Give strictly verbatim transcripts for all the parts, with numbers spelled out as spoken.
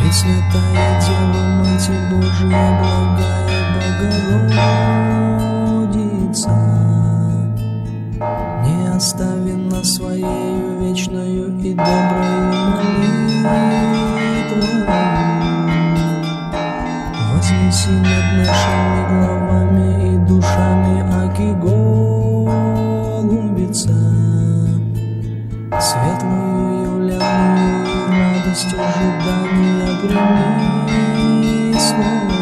Пресвятая Дева, Мать Божия, благая Богородица, не остави нас своею вечною и доброю молитвою. Вознеси над нашими головами и душами аки голубица, светлую явленную радость ожидания прими свою.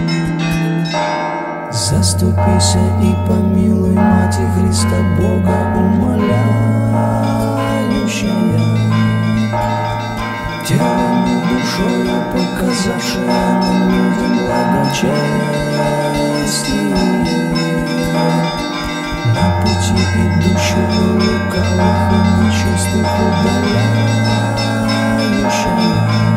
Заступися и помилуй, Мати Христа Бога умоляющая, телом и душою показавшая нам людям благочестие, на пути идущего лукавых и нечистых удаляющая.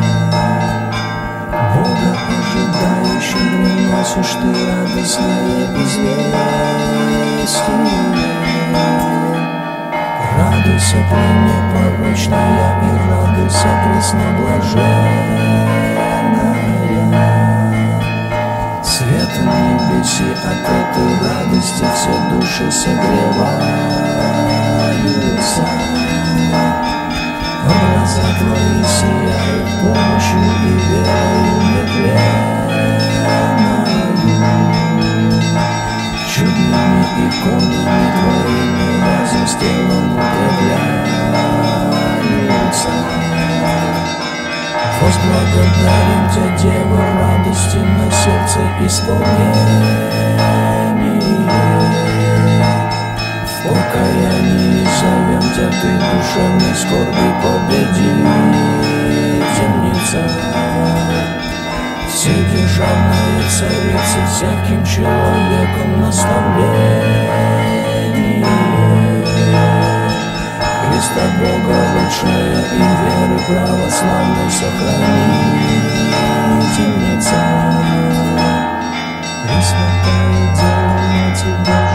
Бога ожидающим приносишь ты радостное известие. Радуйся, пренепорочная, и радуйся, пресноблаженная. Светом небеси от этой радости все души согреваются. Образа твои сияют помощью и верою нетленною. Чудными иконами твоими разум с телом укрепляются. Возблагодарим Тебя, Дева, радости на сердце исполнение. В покаянии зовем Тебя, Ты душевной скорби победительница, вседержавная царица, всяким человеком наставление. Христа Бога лучшая и веры православной сохранительница. Пресвятая Дева, Мать Божия,